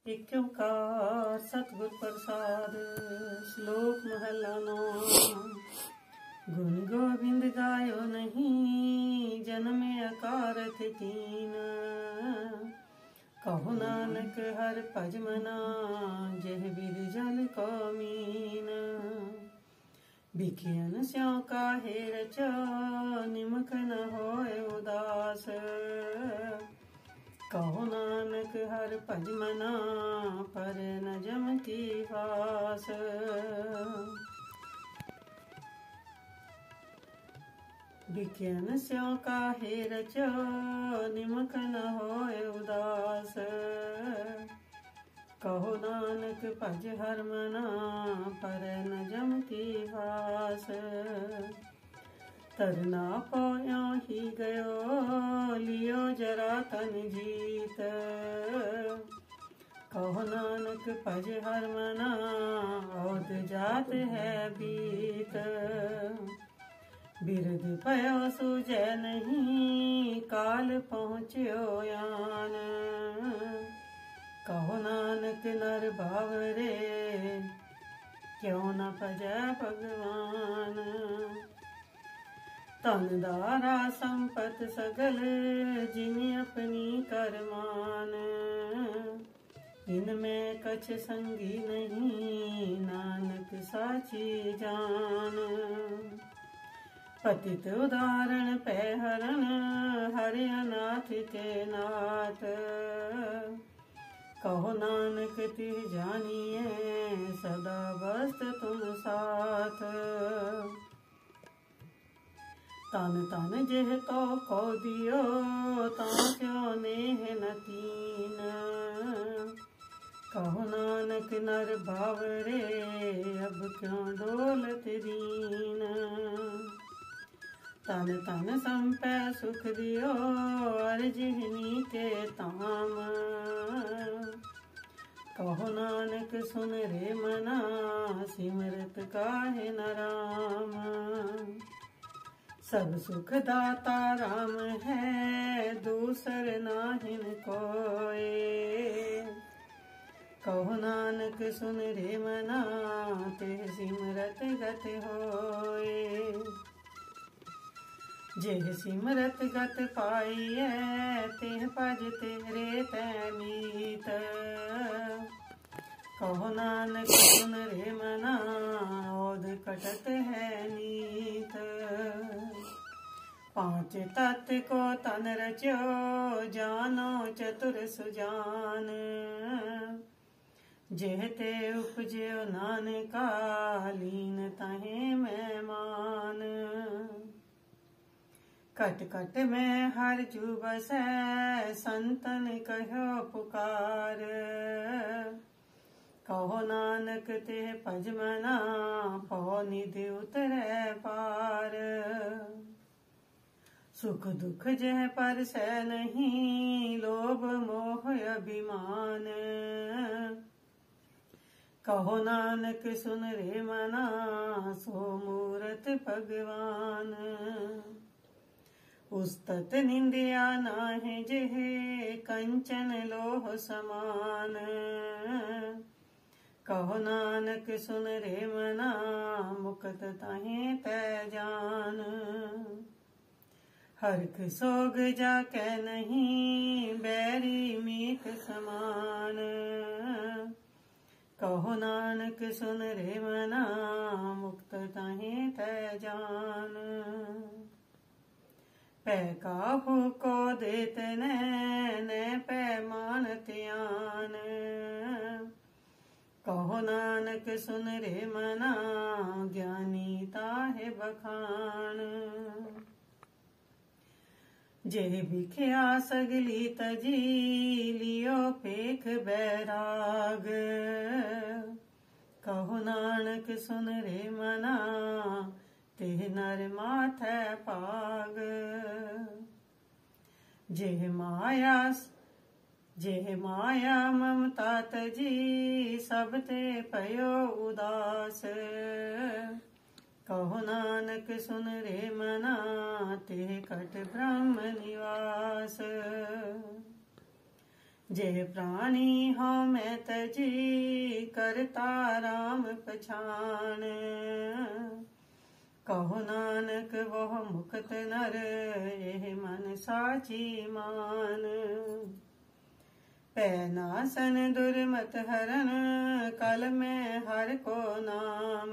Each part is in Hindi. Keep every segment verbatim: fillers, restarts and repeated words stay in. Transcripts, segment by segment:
एक ओंकार सतगुर प्रसाद। श्लोक महला नाम। गुण गोविंद गायो नहीं, जन्मे अकारथ कीन। कहो नानक हर भज मना, जह बिर जल को मीन। बिखियन स्यों काहे रचो, निमक न होए उदास। कहो नानक हर भज मना, पर न जम की वास। बिखियन स्यों काहे रचो, निमक न होए उदास। कहो नानक भज हर मना, पर न जम की वास। तरना पाया ही गयो, लियो जरा तन जीत। कहो नानक भज हर मना, औध जात है बीत। बिरद पयो सूझे नहीं, काल पहुँच्यो यान। कहो नानक नर बावरे, क्यों न भजै भगवान। धन दारा संपत सगल, जिन अपनी करमान। इनमें कछ संगी नहीं, नानक साची जान। पतित उदाहरण पै हरण, हरि अनाथ के नाथ। कहो नानक तिह जानिए, सदा बस्त तुम साथ। तन तन जेह तो को दियो, तां क्यों नेह न कीन। कहो नानक नर बावरे, अब क्यों डोलत दीन। तन तन संपै सुख दियो, अर्जिहनी के ताम। कहो नानक सुन रे मना, सिमरत काहे न राम। सब सुख दाता राम है, दूसर नाहिन कोय। कहो नानक सुन रे मना, ते सिमरत गत होए। जेह सिमरत गत पाइयै, तेह भज तेरे तै मीत। कहो नानक सुन रे मना, औध कटत है नीत। पांच तत्व को तन रचो, जानो चतुर सुजान। जेह ते उपजयो नानका, लीन तहें मैं मान। कट कट में हर जू बसै, संतन कहो पुकार। कहो नानक तेह भज मना, पौ निधि उतरै पार। सुख दुख जह परसै नहीं, लोभ मोह अभिमान। कहो नानक सुन रे मना, सो मूरत भगवान। उस्तत निंदिया नाहि जेह, कंचन लोह समान। कहो नानक सुन रे मना, मुकत ताहि तै जान। हरख सोग जाकै नहीं, बैरी मीत समान। कहो नानक सुन रे मना, मुक्त ताहि तै जान। पै काहू को देत नै, नै पै मानत आन। कहो नानक सुन रे मना, ज्ञानी ताहे बखान। जेह बिखिया सगली तजी, लियो पेख बैराग। कहो नानक सुन रे मना, तेह नर माथै पाग। जेह माया जेह माया ममता तजी, सब ते पयो उदास। कहो नानक सुन रे मना, तेह कट ब्रह्म निवास। जे प्राणी हो मैं तजी करता राम पछान। कहो नानक वह मुक्त नर यह मन साची मान। पैनासन दुर्मत हरन कल में हर को नाम।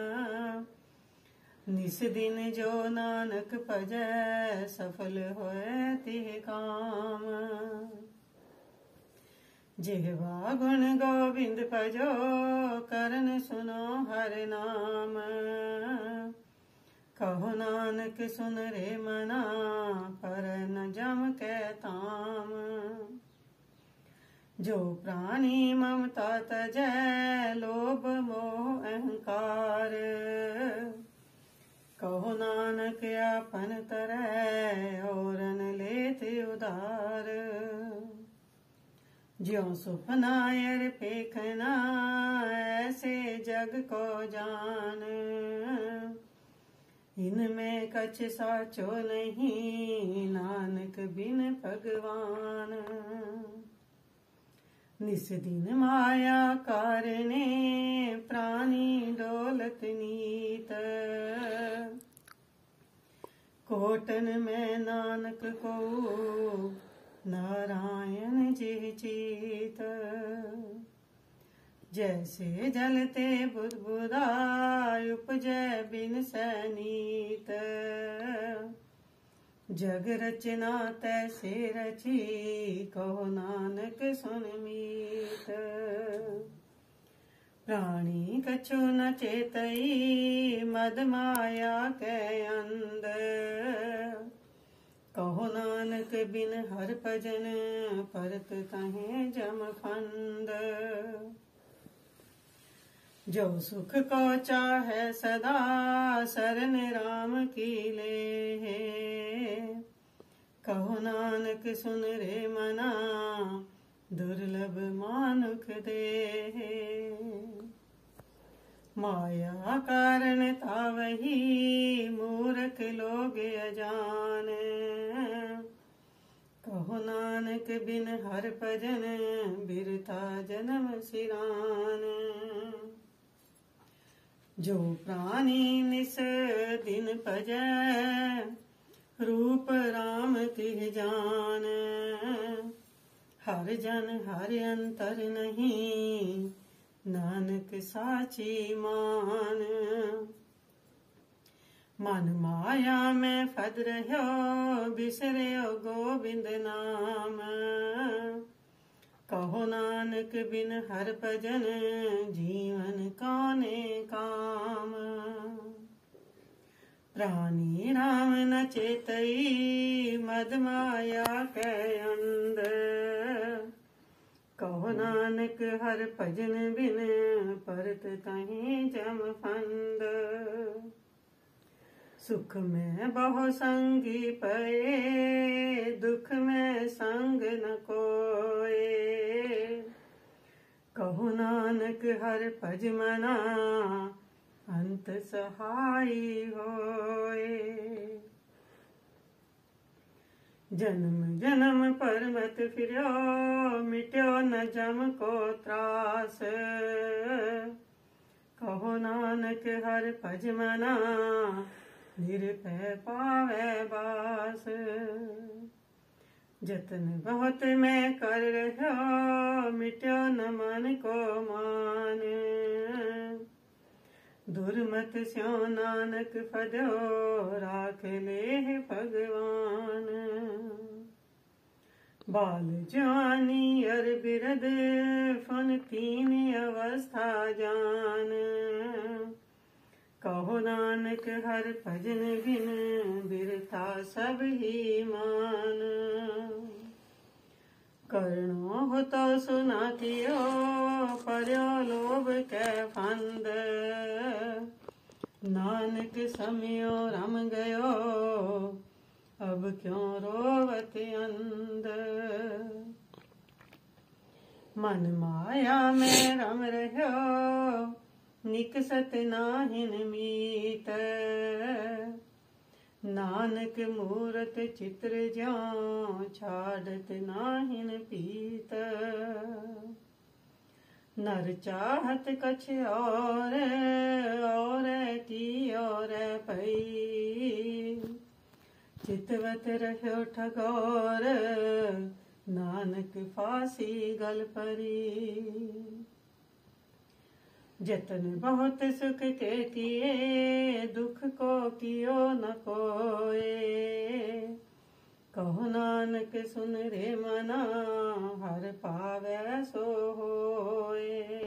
निस दिन जो नानक भजै सफल होए तिह काम। जिह्वा गुण गोविंद भजो करन सुनो हर नाम। कहो नानक सुन रे मना पर न जम कै ताम। जो प्राणी ममता तजै लोभ मोह अहंकार। कहो नानक आपन तरह औरन लेत उधार। ज्यों सुपनायर पेखना ऐसे जग को जान। इनमें कछ साचो नहीं नानक बिन भगवान। निस दिन माया कारणे प्राणी डोलत नीत। कोटन में नानक को नारायण जी चीत। जैसे जलते बुदबुदा उपजै बिन सैनीत। जग रचना तैसे रची कहो नानक सुन मीत। प्राणी कछु न चेतई मद माया कै अंद। कहो नानक बिन हर भजन परत तहें जम फंद। जो सुख को चाहे सदा शरण राम की ले। कहो नानक सुन रे मना दुर्लभ मानुख दे। माया कारण तावही मूर्ख लोग अजान। कहो नानक बिन हर भजन बिरथा जन्म सिरान। जो प्राणी निस दिन भजै रूप राम तिह जान। हर जन हर अंतर नहीं नानक साची मान। मन माया में फद रह्यो बिसर्यो गोविंद नाम। कहो नानक बिन हर भजन जीवन काने काम। प्राणी राम न चेतई मद माया कै अंद। कहो नानक हर भजन बिन परत तहीं जम फंद। सुख में बहु संगी पए दुख में संग न कोए। कहो नानक हर भज मना अंत सहाई होए। जन्म जन्म पर मत फिर्यो मिट्यो न जम को त्रास। कहो नानक हर भज मना निरभय पावै बास। जतन बहुत मैं कर रह्यो मिट्यो न मन को मान। दुर्मत स्यो नानक फद्यो राख ले भगवान। बाल जवानी अर बिरद फन तीन अवस्था जान। कहो नानक हर भजन बिन बिरथा सब ही मान। करनो हो तो सुनातियो पर्यो लोभ कै फंद। नानक समयो रम गयो अब क्यों रोवत अंध। मन माया में रम रह्यो निकसत नाहिन मीत। नानक मूरत चित्र ज्यों छाड़त नाहिन पीत। नर चाहत कछ और और की और पई। चितवत रहो ठगोर नानक फांसी गल परी। जतन बहुत सुख के किए दुख को कियो न कोए। कहो नानक सुन रे मना हर पावै सो होए।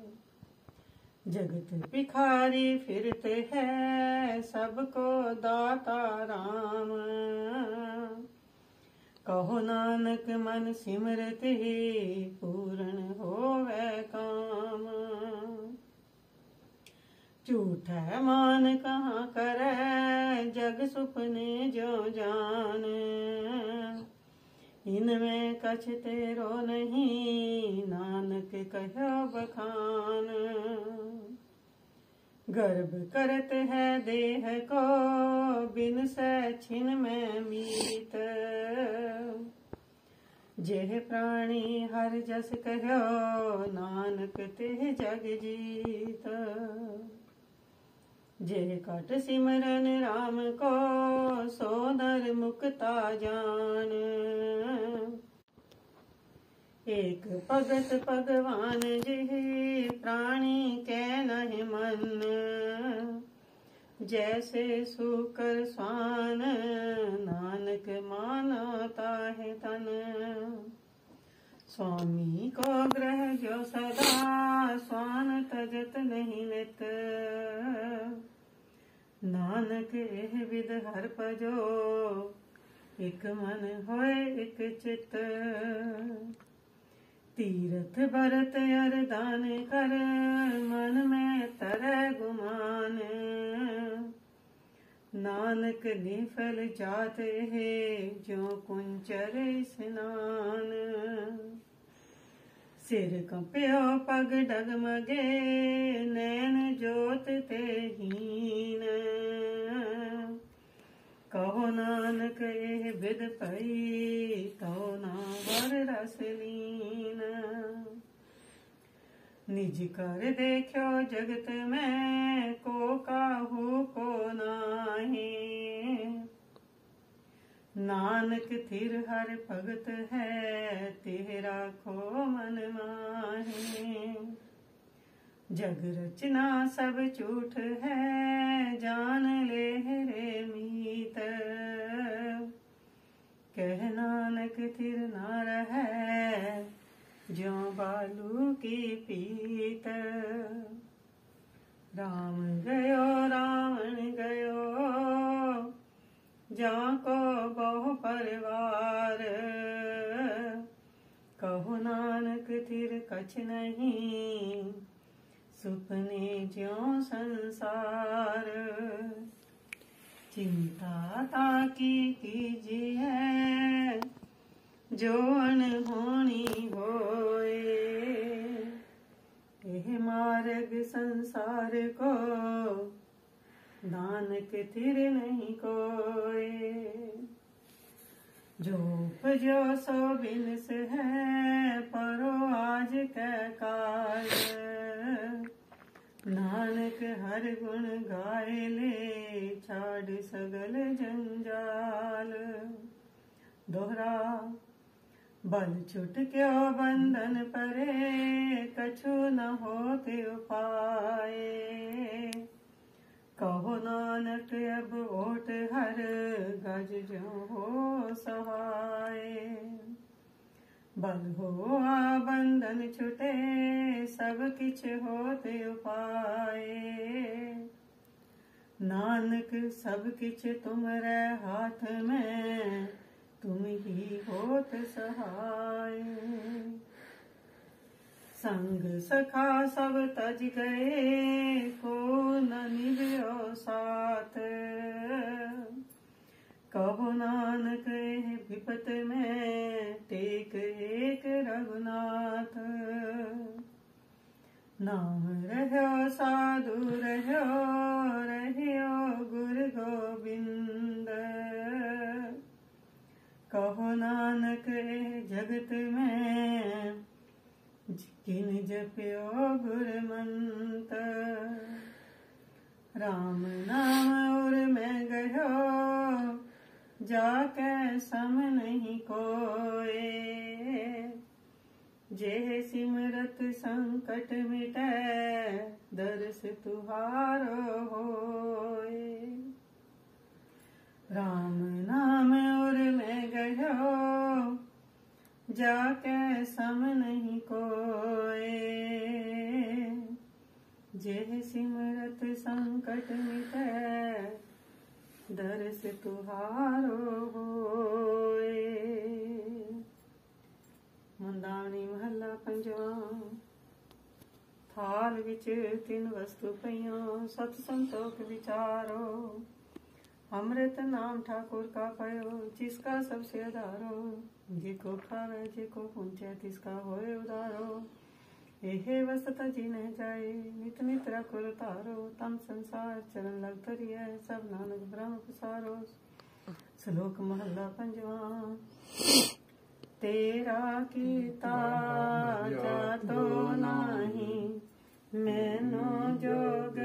जगत भिखारी फिरते है सबको दाता राम। कहो नानक मन सिमरत ही पूर्ण होवे काम। झूठ है मान कहाँ करे जग सुपने जो जान। इनमें कछ तेरो नहीं नानक कहो बखान। गर्भ करत है देह को बिन से छिन में मीत। जेह प्राणी हर जस कहो नानक तेह जग जीत। जेह कट सिमरन राम को सो नर मुक्ता जान। एक भगत भगवान जिह प्राणी के नहि मन। जैसे सूकर स्वान नानक मानो ताहे तन। स्वामी को ग्रह जो सदा स्वान तजत नहीं नित। नानक एह विद हर पजो एक मन होए एक चित। तीरथ भरत अरदान कर मन में तरह गुमान। नानक निफल जात है जो कुंचर स्नान। सिर कंप्यो पग डगमगे नैन जोत ते हीन। कहो नानक एह विद पई तो ना वर रस लीन। निज कर देखो जगत में को काहू को नाहे। नानक थिर हर भगत है तेरा खो मन माहे। जग रचना सब झूठ है जान ले रे मीत। कह नानक थिर ना रहे जो बालू की पीत। राम गयो रावण गयो जाको बहु परिवार। कहो नानक थिर कछ नहीं सुपने ज्यों संसार। चिंता ताकी कीजिए जो अनहोनी होए। यह मार्ग संसार को नानक थिर नहीं कोए। जो उपजो सो बिनस है परो आज कै काल। नानक हर गुण गाय ले छाड़ सगल जंजाल। दोहरा बल छुट क्यों बंधन परे कछु न होते उपाय। कहो नानक अब ओट हर गज जो हो सहाय। बल हो आ बंधन छुटे सब किछ होते उपाय। नानक सब किछ तुमरे हाथ में तुम ही होत सहाय। संग सखा सब तज गए को न निभ्यो साथ। कहो नानक विपत में टेक एक रघुनाथ। नाम रह्यो साधु रह्यो रह्यो गुरु गोविंद। जगत में किन जप्यो गुरमंत्र राम नाम और मैं गयो जाके सम नहीं कोए जे सिमरत संकट मिटे दर्श तुहारो होए राम नाम और मैं गयो जाके सम नहीं कोए जे सिमरत संकट मिटे दर्श तुहारो होए। मुंदावनी महला पंजवा। थाल विच तीन वस्तु पइयों सत संतोख विचारो अमृत नाम ठाकुर का पयो जिसका सबसे आधारो जिको खावे जिको पूछे तिसका होए उदारो एहे वसत जिन्हें जाए नित नित रखुर तारो तम संसार चरण लग तरिए सब नानक ब्रह्म पसारो। श्लोक महला पंजवा। तेरा कीता जातो नाही मैनो जोग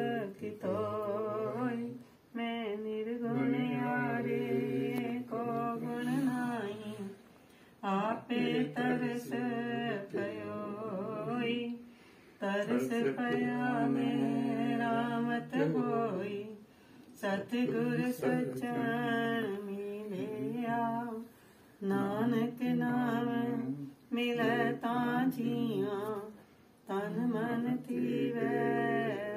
कितोय मैं निर्गुण यारे को गुण नाही आपे तरस पयोई तरस पया मेरा मत होई सतगुर सच्चन मिलिया नानक नाम मिलता जिया तन मन थीवे